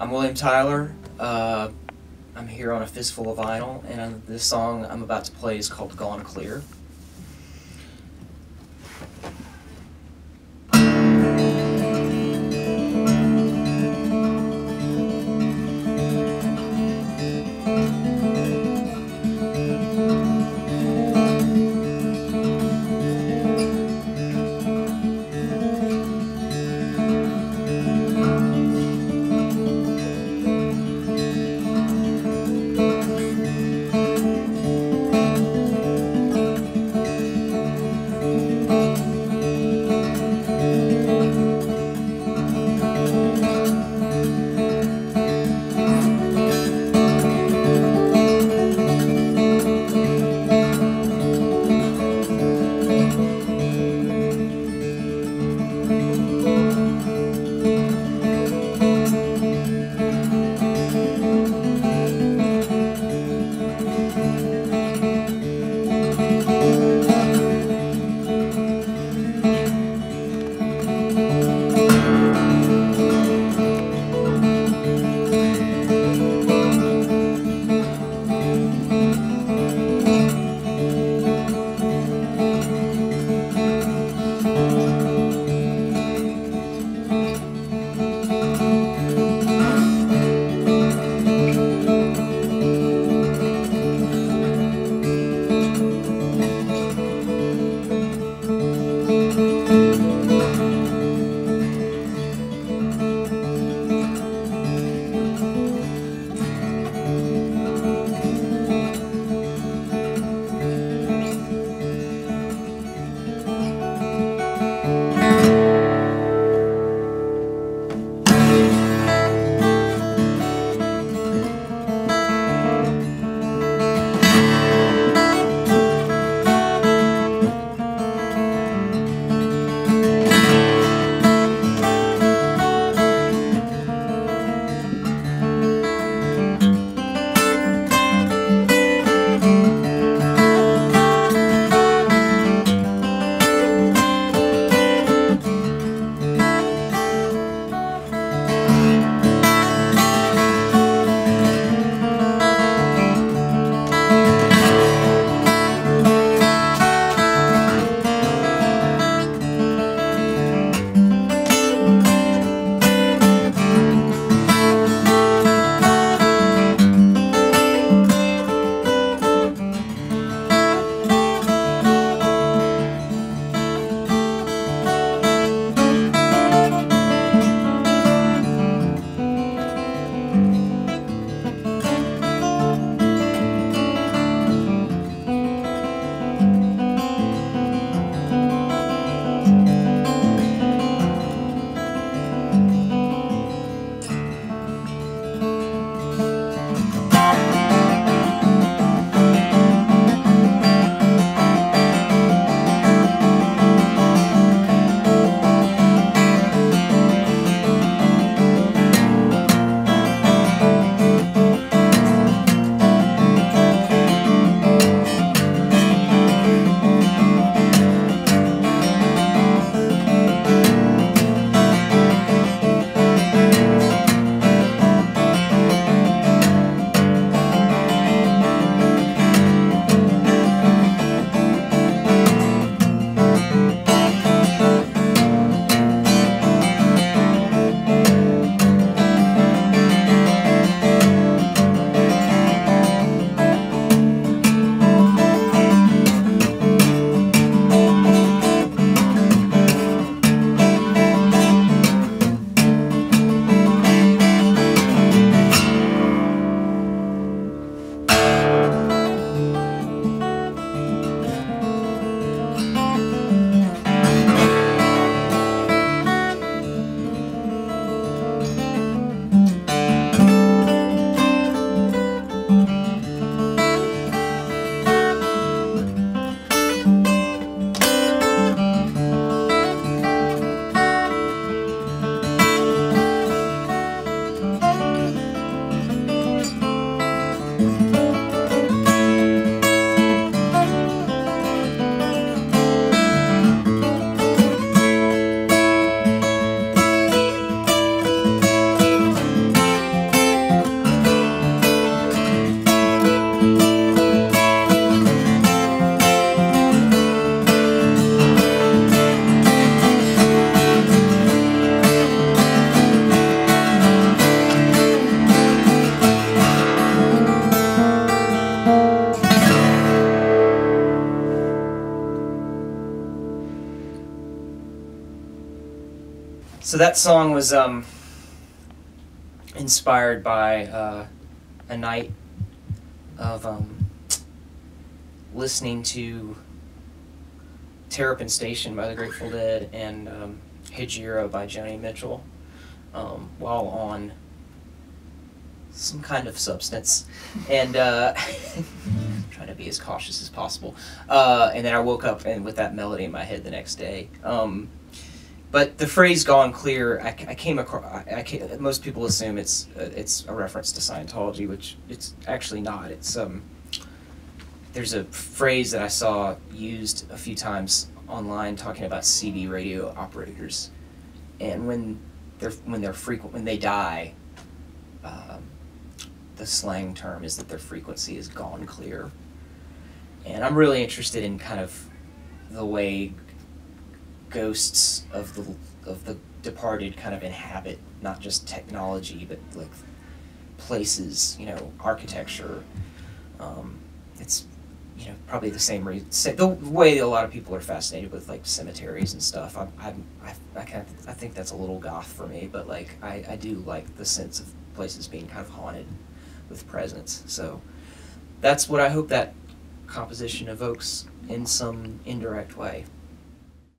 I'm William Tyler. I'm here on a Fistful of Vinyl, and this song I'm about to play is called Gone Clear. So that song was inspired by a night of listening to Terrapin Station by the Grateful Dead and Hijira by Joni Mitchell while on some kind of substance, and trying to be as cautious as possible. And then I woke up and with that melody in my head the next day. But the phrase "gone clear," I came across. Most people assume it's a reference to Scientology, which it's actually not. It's there's a phrase that I saw used a few times online talking about CB radio operators, and when they die, the slang term is that their frequency is gone clear. And I'm really interested in kind of the way ghosts of the departed kind of inhabit not just technology but like places, you know, architecture. It's, you know, probably the same reason, the way a lot of people are fascinated with like cemeteries and stuff. I think that's a little goth for me, but like I do like the sense of places being kind of haunted with presence. So that's what I hope that composition evokes in some indirect way.